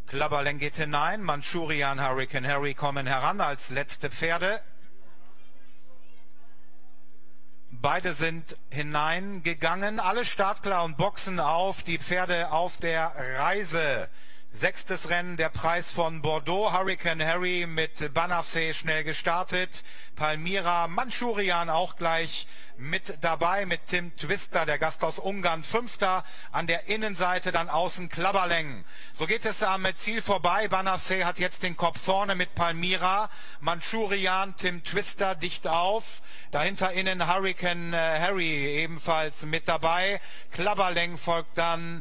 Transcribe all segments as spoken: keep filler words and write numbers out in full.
Klabberleng geht hinein, Manchurian, Hurricane Harry kommen heran als letzte Pferde. Beide sind hineingegangen, alle startklar und boxen auf, die Pferde auf der Reise. Sechstes Rennen, der Preis von Bordeaux. Hurricane Harry mit Banafse schnell gestartet. Palmyra, Manchurian auch gleich mit dabei mit Tim Twister, der Gast aus Ungarn. Fünfter an der Innenseite, dann außen Klabberleng. So geht es am Ziel vorbei. Banafse hat jetzt den Kopf vorne mit Palmyra. Manchurian, Tim Twister dicht auf. Dahinter innen Hurricane Harry ebenfalls mit dabei. Klabberleng folgt dann.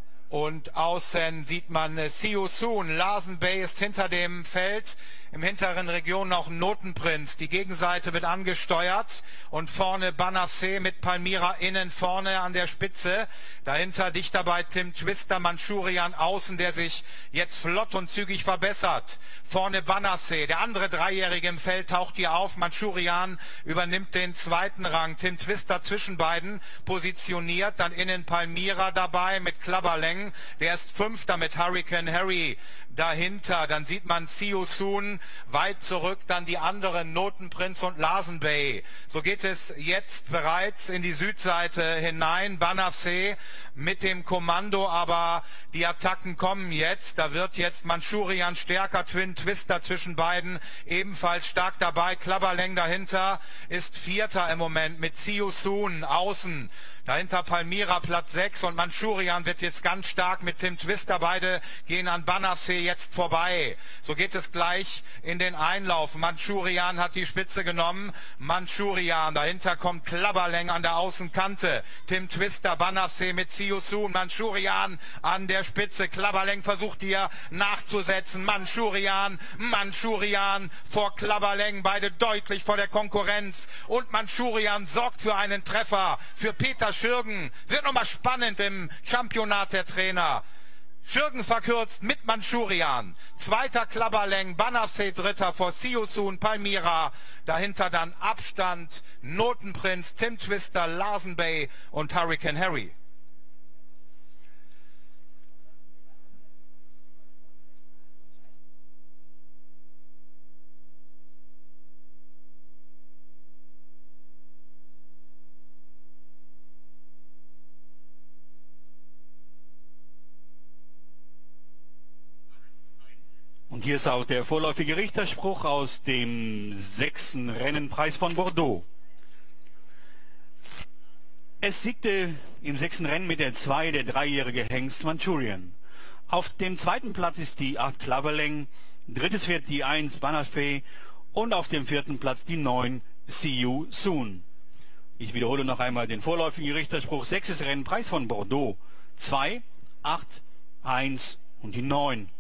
Und außen sieht man See You Soon. Larsen Bay ist hinter dem Feld. Im hinteren Region noch Notenprinz. Die Gegenseite wird angesteuert. Und vorne Banafse mit Palmyra innen vorne an der Spitze. Dahinter dicht dabei Tim Twister, Manchurian außen, der sich jetzt flott und zügig verbessert. Vorne Banafse. Der andere Dreijährige im Feld taucht hier auf. Manchurian übernimmt den zweiten Rang. Tim Twister zwischen beiden positioniert. Dann innen Palmyra dabei mit Klabberleng. Der ist Fünfter mit Hurricane Harry dahinter. Dann sieht man See You Soon weit zurück, dann die anderen Notenprinz und Larsen Bay. So geht es jetzt bereits in die Südseite hinein. Banafse mit dem Kommando, aber die Attacken kommen jetzt. Da wird jetzt Manchurian stärker, Twin Twister zwischen beiden ebenfalls stark dabei. Klabberleng dahinter ist Vierter im Moment mit See You Soon außen. Dahinter Palmyra Platz sechs und Manchurian wird jetzt ganz stark mit Tim Twister. Beide gehen an Banafse jetzt vorbei. So geht es gleich in den Einlauf. Manchurian hat die Spitze genommen. Manchurian, dahinter kommt Klabberleng an der Außenkante. Tim Twister, Banafse mit See You Soon. Manchurian an der Spitze. Klabberleng versucht hier nachzusetzen. Manchurian, Manchurian vor Klabberleng. Beide deutlich vor der Konkurrenz. Und Manchurian sorgt für einen Treffer für Peter Schürgen. Es wird nochmal spannend im Championat der Trainer. Schürgen verkürzt mit Manchurian. Zweiter Klabberleng, Banafse Dritter vor See You Soon, Palmyra. Dahinter dann Abstand, Notenprinz, Tim Twister, Larsen Bay und Hurricane Harry. Und hier ist auch der vorläufige Richterspruch aus dem sechsten Rennen Preis von Bordeaux. Es siegte im sechsten Rennen mit der zwei der dreijährige Hengst Manchurian. Auf dem zweiten Platz ist die acht Klabberleng, drittes Pferd die eins Banafse und auf dem vierten Platz die neun See You Soon. Ich wiederhole noch einmal den vorläufigen Richterspruch. Sechstes Rennen Preis von Bordeaux. zwei, acht, eins und die neun.